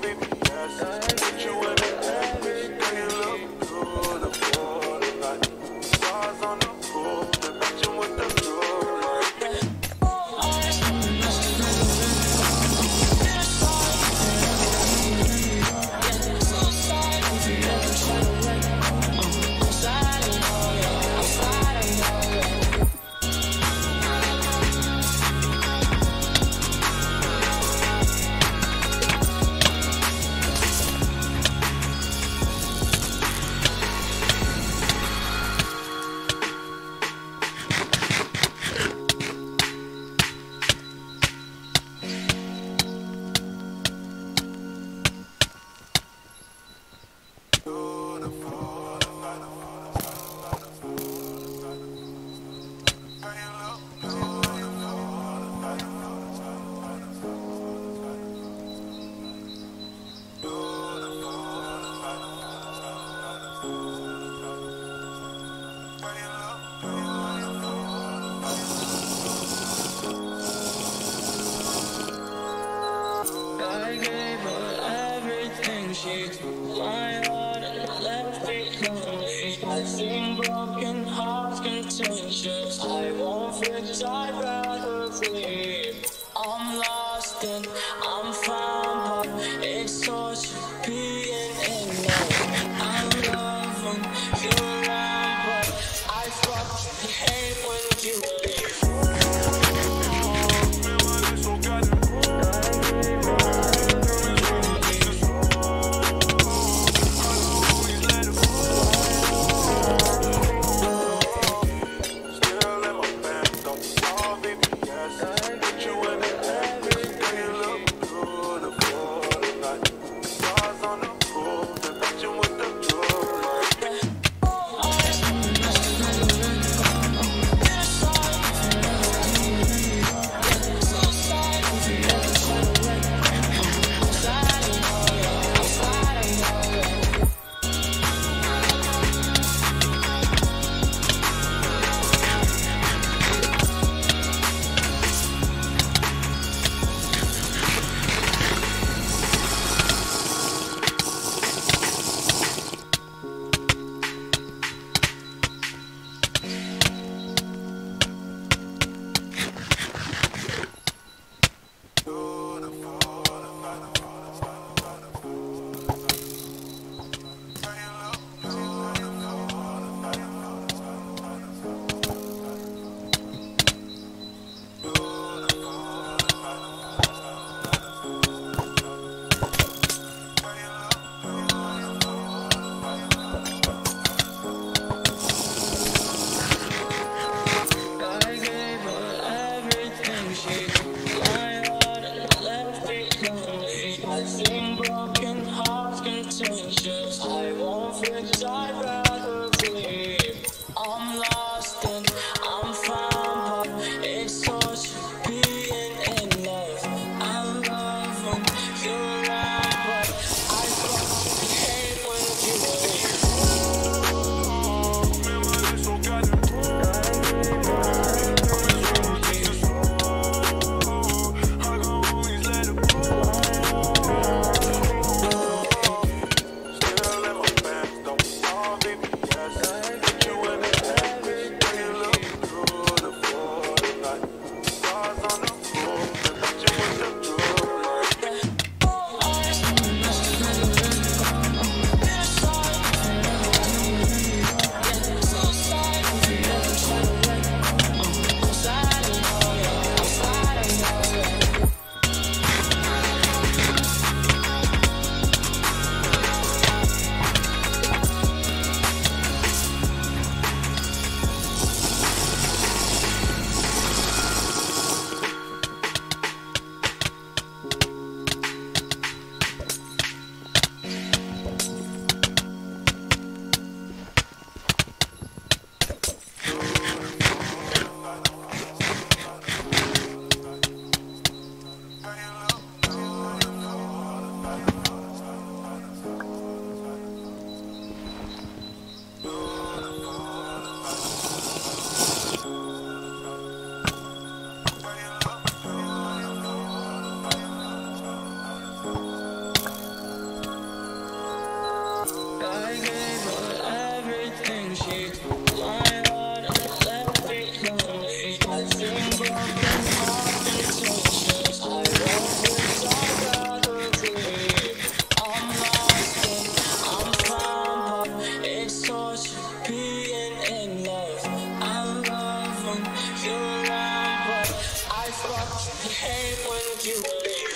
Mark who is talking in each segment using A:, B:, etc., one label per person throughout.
A: PVPwars. Put you in the average, girl, you look beautiful tonight. Stars on the pool, they're matching with the blue light.
B: I gave her everything, she took my heart and left it lonely. I've seen broken hearts contentious, I won't fix, I'd rather leave. I'm lost and I'm found, but it's torture being in love. I love when you're around, but I fucking hate when you leave. gave her everything. She took my heart and left it lonely. I've seen broken hearts contentious. I won't fix, I'd rather leave. I'm lost and I'm found, but it's torture being in love. I love when you're around, but I fucking hate when you leave.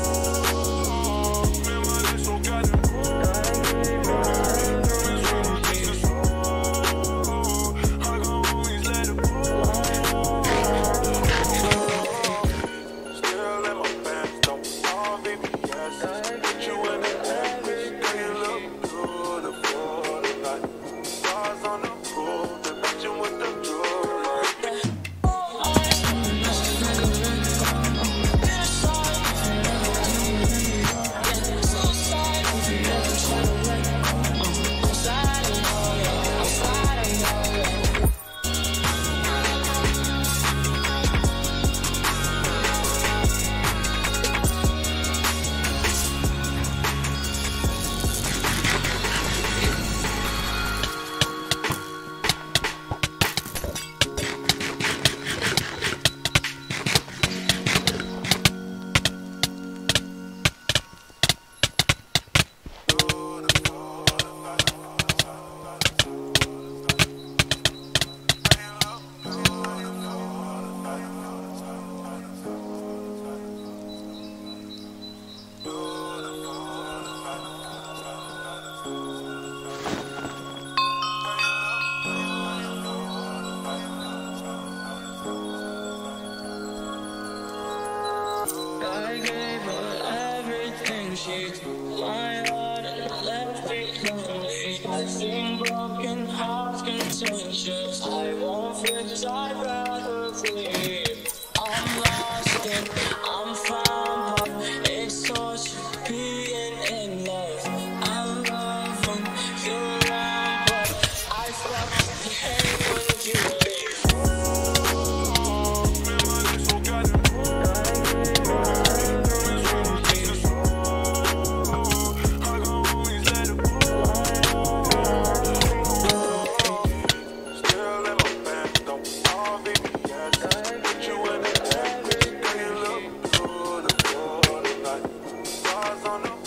B: I gave her everything. She took my heart and left it lonely. I've seen broken hearts contentious. I won't fix, I'd rather leave. I'm lost and I'm found, but it's torture being in love. I love when you're around, but I fucking hate when you leave.
A: On the